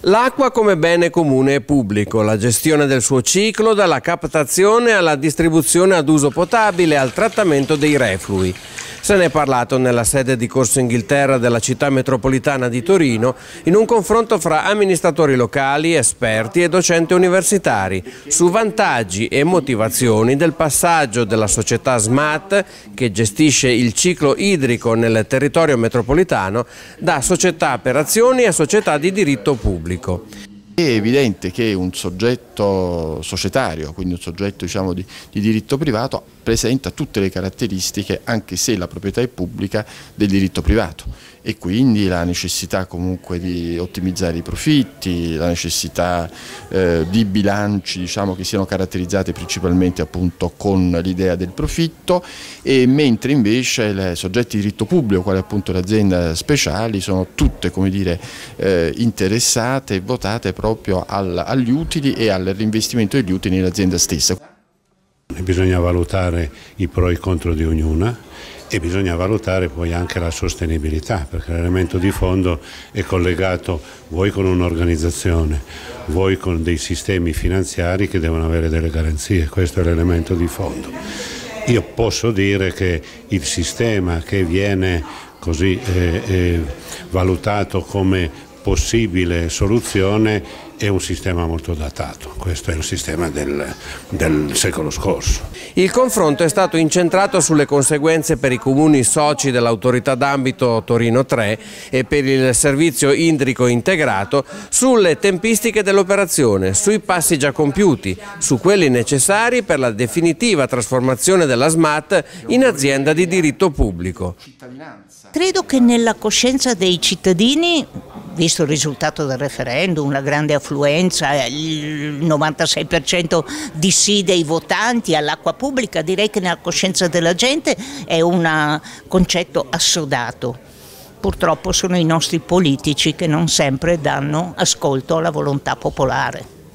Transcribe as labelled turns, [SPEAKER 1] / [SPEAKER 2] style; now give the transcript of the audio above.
[SPEAKER 1] L'acqua come bene comune e pubblico, la gestione del suo ciclo dalla captazione alla distribuzione ad uso potabile e al trattamento dei reflui. Se ne è parlato nella sede di Corso Inghilterra della città metropolitana di Torino in un confronto fra amministratori locali, esperti e docenti universitari su vantaggi e motivazioni del passaggio della società SMAT, che gestisce il ciclo idrico nel territorio metropolitano, da società per azioni a società di diritto pubblico.
[SPEAKER 2] È evidente che un soggetto societario, quindi un soggetto di diritto privato, presenta tutte le caratteristiche, anche se la proprietà è pubblica, del diritto privato, e quindi la necessità comunque di ottimizzare i profitti, la necessità di bilanci che siano caratterizzati principalmente appunto con l'idea del profitto, e mentre invece i soggetti di diritto pubblico, quali appunto le aziende speciali, sono tutte interessate e votate proprio agli utili e al reinvestimento degli utili nell'azienda stessa.
[SPEAKER 3] Bisogna valutare i pro e i contro di ognuna e bisogna valutare poi anche la sostenibilità, perché l'elemento di fondo è collegato vuoi con un'organizzazione, vuoi con dei sistemi finanziari che devono avere delle garanzie. Questo è l'elemento di fondo. Io posso dire che il sistema che viene così valutato come possibile soluzione è un sistema molto datato, questo è il sistema del secolo scorso.
[SPEAKER 1] Il confronto è stato incentrato sulle conseguenze per i comuni soci dell'autorità d'ambito Torino 3 e per il servizio idrico integrato, sulle tempistiche dell'operazione, sui passi già compiuti, su quelli necessari per la definitiva trasformazione della SMAT in azienda di diritto pubblico.
[SPEAKER 4] Credo che nella coscienza dei cittadini, visto il risultato del referendum, la grande affluenza, il 96% di sì dei votanti all'acqua pubblica, direi che nella coscienza della gente è un concetto assodato. Purtroppo sono i nostri politici che non sempre danno ascolto alla volontà popolare.